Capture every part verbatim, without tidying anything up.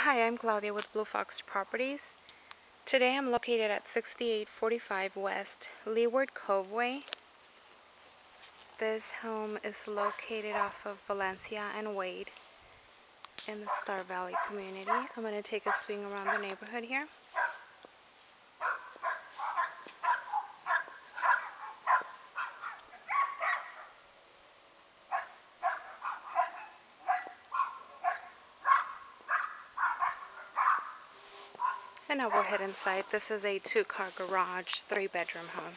Hi, I'm Claudia with Blue Fox Properties. Today I'm located at sixty-eight forty-five West Leeward Cove Way. This home is located off of Valencia and Wade in the Star Valley community. I'm going to take a swing around the neighborhood here. And now we'll head inside. This is a two-car garage, three-bedroom home.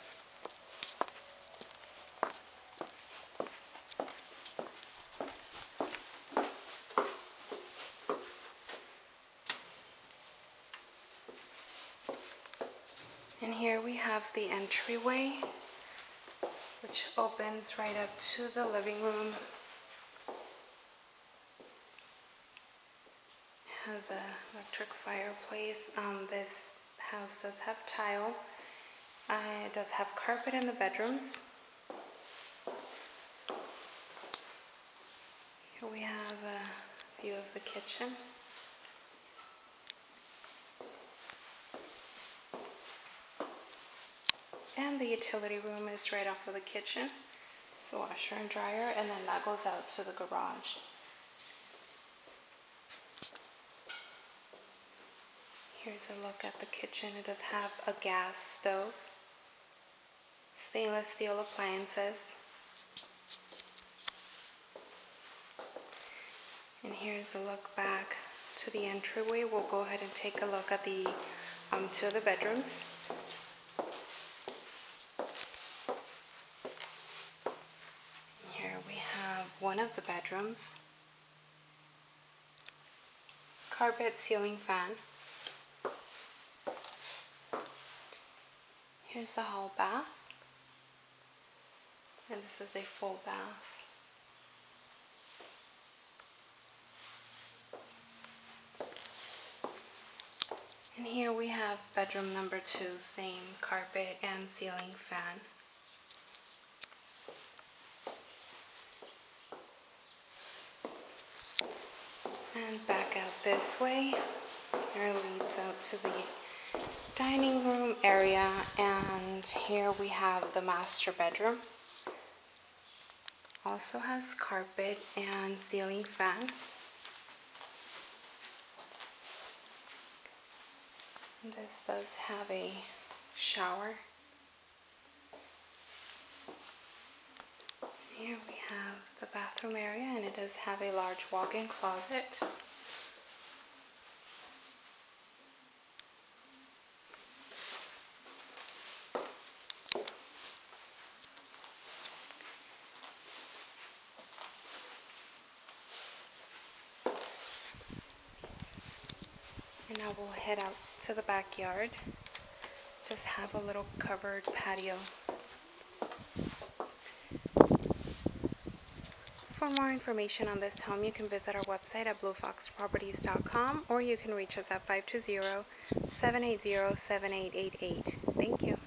And here we have the entryway, which opens right up to the living room. It has an electric fireplace. Um, this house does have tile. Uh, it does have carpet in the bedrooms. Here we have a view of the kitchen. And the utility room is right off of the kitchen. It's the washer and dryer, and then that goes out to the garage. Here's a look at the kitchen. It does have a gas stove, stainless steel appliances. And here's a look back to the entryway. We'll go ahead and take a look at the um, two of the bedrooms. Here we have one of the bedrooms. Carpet, ceiling fan. Here's the hall bath. And this is a full bath. And here we have bedroom number two, same carpet and ceiling fan. And back out this way, here leads out to the dining room area, and here we have the master bedroom. Also has carpet and ceiling fan. This does have a shower. Here we have the bathroom area, and it does have a large walk-in closet. And now we'll head out to the backyard. Just have a little covered patio. For more information on this home, you can visit our website at blue fox properties dot com, or you can reach us at five two zero, seven eight zero, seven eight eight eight. Thank you.